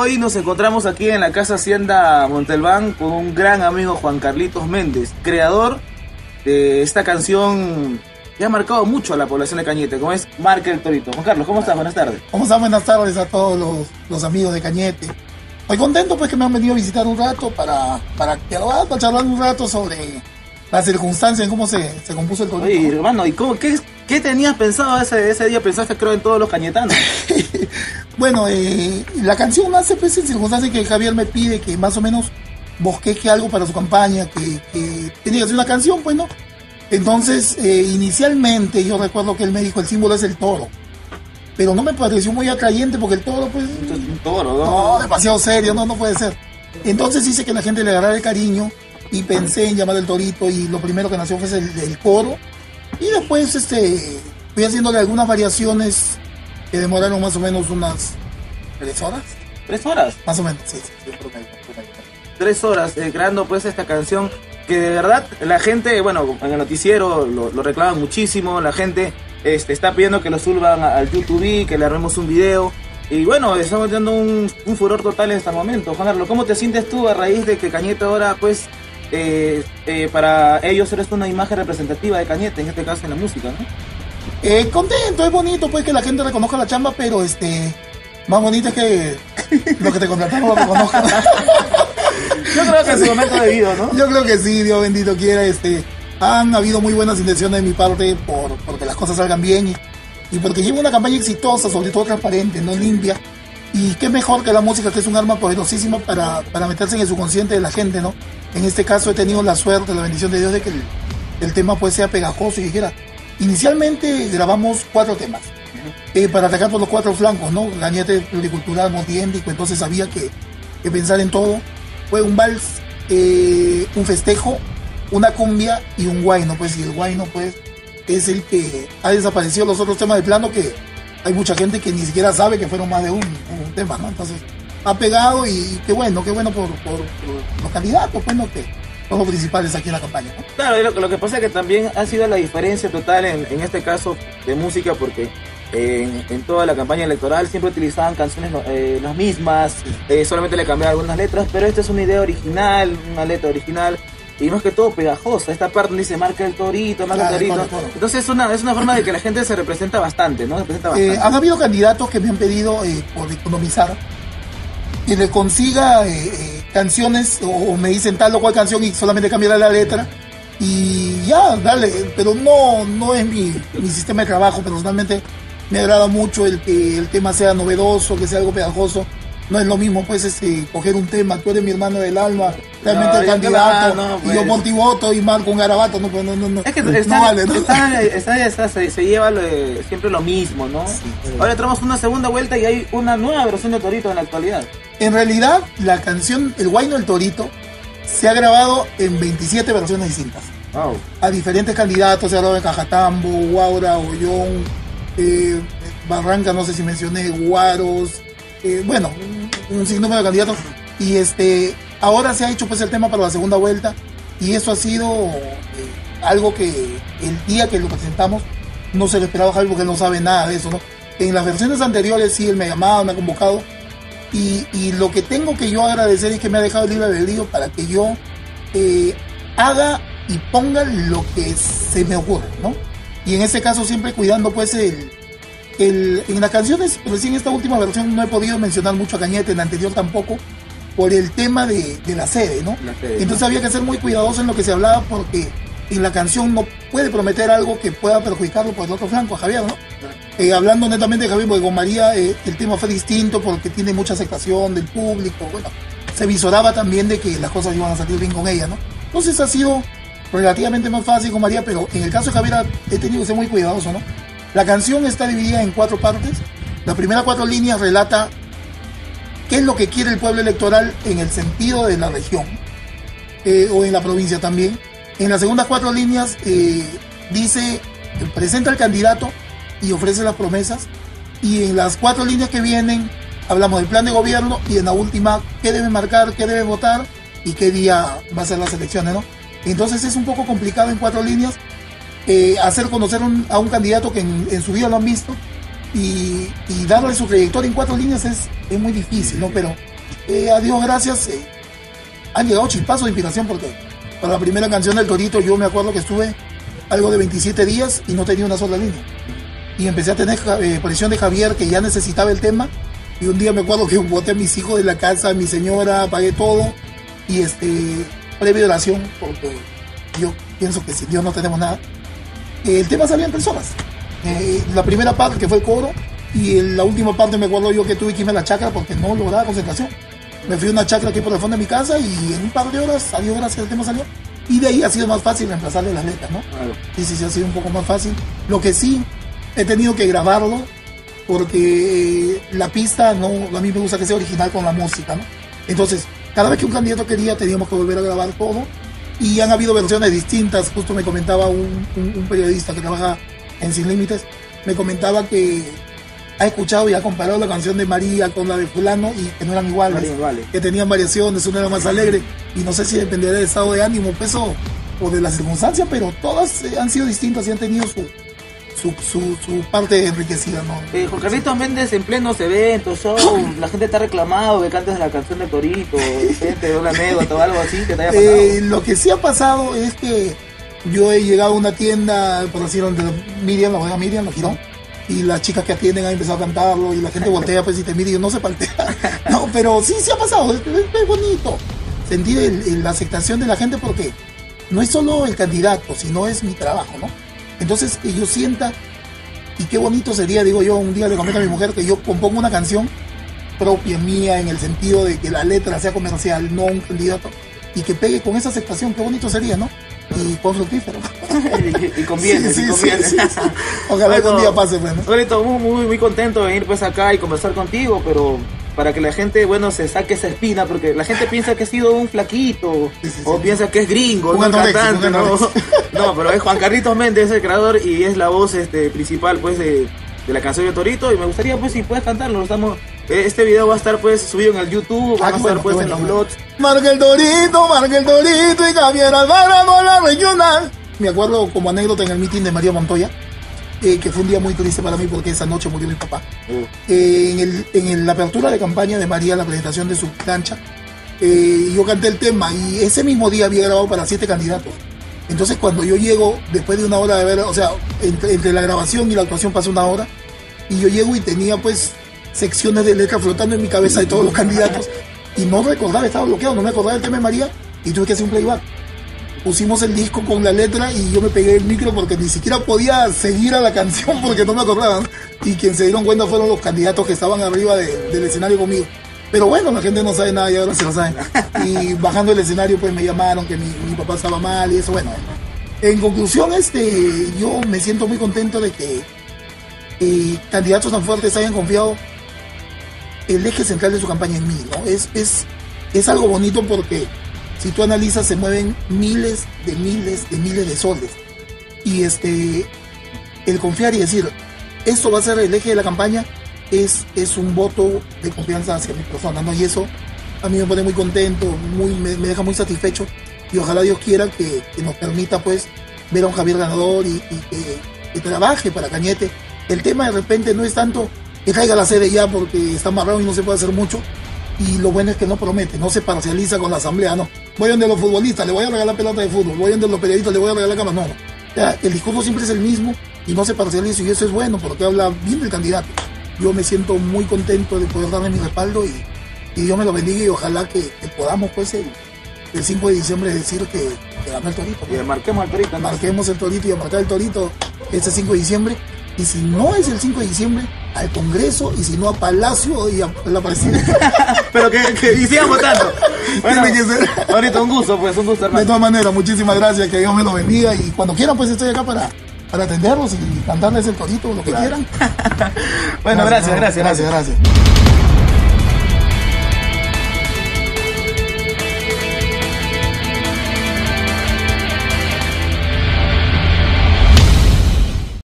Hoy nos encontramos aquí en la Casa Hacienda Montalbán con un gran amigo, Juan Carlitos Méndez, creador de esta canción que ha marcado mucho a la población de Cañete, como es Marca el Torito. Juan Carlos, ¿cómo estás? Buenas tardes. ¿Cómo están? Buenas tardes a todos los amigos de Cañete. Estoy contento pues que me han venido a visitar un rato para charlar un rato sobre las circunstancias en cómo se compuso el Torito. Oye, hermano, ¿y qué tenías pensado ese día? Pensaste, creo, en todos los cañetanos. Bueno, la canción nace pues en circunstancias que Javier me pide que más o menos bosqueje algo para su campaña, que tenía que hacer una canción, pues, ¿no? Entonces, inicialmente yo recuerdo que él me dijo, el símbolo es el toro. Pero no me pareció muy atrayente porque el toro, pues... Esto es un toro, ¿no? No, demasiado serio, no puede ser. Entonces hice que la gente le agarrara el cariño y pensé en llamar el Torito y lo primero que nació fue el coro. Y después fui haciéndole algunas variaciones que demoraron más o menos unas 3 horas. ¿3 horas? Más o menos, sí. 3 horas creando pues esta canción que de verdad la gente, bueno, en el noticiero lo reclaman muchísimo, la gente está pidiendo que lo suban al YouTube, que le armemos un video y bueno, estamos teniendo un furor total en este momento. Juan Carlos, ¿cómo te sientes tú a raíz de que Cañete ahora pues para ellos eres una imagen representativa de Cañete, en este caso en la música, ¿no? Contento, es bonito pues que la gente reconozca la chamba, pero más bonito es que lo que te contrataron lo reconozcan. Yo creo que en su momento debido, ¿no? Yo creo que sí, Dios bendito quiera. Han habido muy buenas intenciones de mi parte porque las cosas salgan bien y porque llevo una campaña exitosa, sobre todo transparente, no limpia. Y qué mejor que la música, que es un arma poderosísima para meterse en el subconsciente de la gente, ¿no? En este caso he tenido la suerte, la bendición de Dios de que el tema pues sea pegajoso y dijera. Inicialmente grabamos 4 temas para atacar por los 4 flancos, ¿no? Cañete pluricultural, multiétnico, entonces había que pensar en todo. Fue un vals, un festejo, una cumbia y un guayno, pues, y el guayno, pues, es el que ha desaparecido los otros temas del plano, que hay mucha gente que ni siquiera sabe que fueron más de un tema, ¿no? Entonces, ha pegado y qué bueno por los candidatos, pues, ¿no? Que son los principales aquí en la campaña, ¿no? Claro, lo que pasa es que también ha sido la diferencia total en este caso de música, porque en toda la campaña electoral siempre utilizaban canciones las mismas, solamente le cambiaban algunas letras, pero esta es una idea original, una letra original y más que todo pegajosa. Esta parte donde dice marca el torito, marca el torito. Claro. Entonces es una forma de que la gente se representa bastante, ¿no? Han habido candidatos que me han pedido por economizar que le consiga canciones o me dicen tal o cual canción y solamente cambiar la letra y ya, dale, pero no es mi sistema de trabajo. Personalmente me agrada mucho el que el tema sea novedoso, que sea algo pegajoso. No es lo mismo pues coger un tema, tú eres mi hermano del alma, realmente el candidato, pues. Y yo por ti voto y marco un garabato, no. Es que vale, ¿no? se lleva siempre lo mismo, ¿no? Sí. Ahora tenemos una segunda vuelta y hay una nueva versión de Torito en la actualidad. En realidad, la canción El Guayno del Torito se ha grabado en 27 versiones distintas. Wow. A diferentes candidatos, se ha grabado en Cajatambo, Huaura, Ollón, Barranca, no sé si mencioné, Guaros, bueno, un sinnúmero de candidatos. Y ahora se ha hecho pues el tema para la segunda vuelta y eso ha sido algo que el día que lo presentamos no se lo esperaba Javi porque él no sabe nada de eso, ¿no? En las versiones anteriores sí, él me ha llamado, me ha convocado y lo que tengo que yo agradecer es que me ha dejado el libre albedrío para que yo haga y ponga lo que se me ocurre, ¿no? Y en este caso siempre cuidando pues en las canciones, recién esta última versión no he podido mencionar mucho a Cañete, en la anterior tampoco, por el tema de la sede, ¿no? Entonces había que ser muy cuidadoso en lo que se hablaba porque en la canción no puede prometer algo que pueda perjudicarlo por el otro flanco, a Javier, ¿no? Hablando netamente de Javier, porque con María el tema fue distinto porque tiene mucha aceptación del público, bueno, se visoraba también de que las cosas iban a salir bien con ella, ¿no? Entonces ha sido relativamente más fácil con María, pero en el caso de Javier he tenido que ser muy cuidadoso, ¿no? La canción está dividida en 4 partes. Las primeras 4 líneas relata qué es lo que quiere el pueblo electoral en el sentido de la región o en la provincia también. En las segundas 4 líneas dice, presenta al candidato y ofrece las promesas. Y en las 4 líneas que vienen hablamos del plan de gobierno y en la última qué debe marcar, qué debe votar y qué día va a ser las elecciones, ¿no? Entonces es un poco complicado en 4 líneas hacer conocer a un candidato que en su vida lo han visto y darle su trayectoria en 4 líneas es muy difícil, ¿no? Pero a Dios gracias, han llegado chispazos de inspiración porque para la primera canción del Torito yo me acuerdo que estuve algo de 27 días y no tenía una sola línea. Y empecé a tener presión de Javier que ya necesitaba el tema. Y un día me acuerdo que boté a mis hijos de la casa, a mi señora, pagué todo. Y previa oración, porque yo pienso que sin Dios no tenemos nada. El tema salió en 3 horas. La primera parte que fue el coro y la última parte me acuerdo yo que tuve que irme a la chacra porque no lograba concentración. Me fui a una chacra aquí por el fondo de mi casa y en un par de horas, a Dios gracias, el tema salió. Y de ahí ha sido más fácil reemplazarle las letras, ¿no? Claro. Sí, ha sido un poco más fácil. Lo que sí, he tenido que grabarlo porque la pista, no, a mí me gusta que sea original con la música, ¿no? Entonces, cada vez que un candidato quería, teníamos que volver a grabar todo. Y han habido versiones distintas. Justo me comentaba un periodista que trabaja en Sin Límites, me comentaba que ha escuchado y ha comparado la canción de María con la de fulano y que no eran iguales, que tenían variaciones, una era más alegre, y no sé si dependería del estado de ánimo, peso o de las circunstancias, pero todas han sido distintas y han tenido su parte enriquecida, ¿no? Juan Carlitos Méndez en plenos eventos, show, la gente te ha reclamado que cantes la canción de Torito, de una anécdota o algo así que te haya pasado. Lo que sí ha pasado es que yo he llegado a una tienda, por decirlo, de Miriam, la bodega Miriam, la Girón, y las chicas que atienden han empezado a cantarlo y la gente voltea pues y te mira y yo no se paltea. No, pero sí ha pasado, es bonito sentir la aceptación de la gente porque no es solo el candidato, sino es mi trabajo, ¿no? Entonces que yo sienta, y qué bonito sería, digo yo, un día le comento a mi mujer que yo compongo una canción propia mía en el sentido de que la letra sea comercial, no un candidato, y que pegue con esa aceptación, qué bonito sería, ¿no? Y con fructífero. y conviene, sí. Ojalá que un día pase, bueno. Torito, muy contento de venir pues acá y conversar contigo, pero para que la gente, bueno, se saque esa espina, porque la gente piensa que ha sido un flaquito, o piensa que es gringo, no cantante, no, pero es Juan Carlitos Méndez, el creador y es la voz principal pues de la canción de Torito, y me gustaría pues si puedes cantarlo, este video va a estar pues subido en el YouTube, va a estar pues en los blogs. Marca el Torito y Javier Alvarado a la regional. Me acuerdo como anécdota en el meeting de María Montoya, que fue un día muy triste para mí porque esa noche murió mi papá. En la apertura de campaña de María, la presentación de su plancha, yo canté el tema y ese mismo día había grabado para 7 candidatos. Entonces cuando yo llego, después de una hora de ver, o sea, entre la grabación y la actuación pasó una hora, y yo llego y tenía pues secciones de letra flotando en mi cabeza de todos los candidatos, y no recordaba, estaba bloqueado, no me acordaba del tema de María, y tuve que hacer un playback. Pusimos el disco con la letra y yo me pegué el micro porque ni siquiera podía seguir a la canción porque no me acordaba, ¿no? Y quien se dieron cuenta fueron los candidatos que estaban arriba del escenario conmigo. Pero bueno, la gente no sabe nada y ahora se lo saben. Y bajando el escenario pues me llamaron que mi papá estaba mal y eso, bueno. En conclusión, yo me siento muy contento de que candidatos tan fuertes hayan confiado el eje central de su campaña en mí, ¿no? Es algo bonito porque si tú analizas se mueven miles de soles. Y el confiar y decir, esto va a ser el eje de la campaña, es un voto de confianza hacia mi persona, ¿no? Y eso a mí me pone muy contento, me deja muy satisfecho, y ojalá Dios quiera que nos permita pues ver a un Javier ganador y que trabaje para Cañete. El tema de repente no es tanto que caiga la sede ya porque está amarrado y no se puede hacer mucho, y lo bueno es que no promete, no se parcializa con la asamblea, no. Voy donde los futbolistas, le voy a regalar pelota de fútbol, voy donde los periodistas, le voy a regalar cámaras, no. O sea, el discurso siempre es el mismo y no se parcializa, y eso es bueno porque habla bien del candidato. Yo me siento muy contento de poder darle mi respaldo y Dios me lo bendiga, y ojalá que podamos pues el 5 de diciembre decir que ganó el Torito, ¿no? Y marquemos el Torito, ¿no? Marquemos el Torito y a marcar el Torito este 5 de diciembre. Y si no es el 5 de diciembre, al Congreso, y si no a Palacio y a la Presidencia. Pero que hiciéramos tanto. Bueno, ahorita un gusto, hermano. De todas maneras, muchísimas gracias, que Dios me lo bendiga, y cuando quieran pues estoy acá para atenderlos y cantarles el Torito, lo que quieran. Bueno, gracias. Gracias.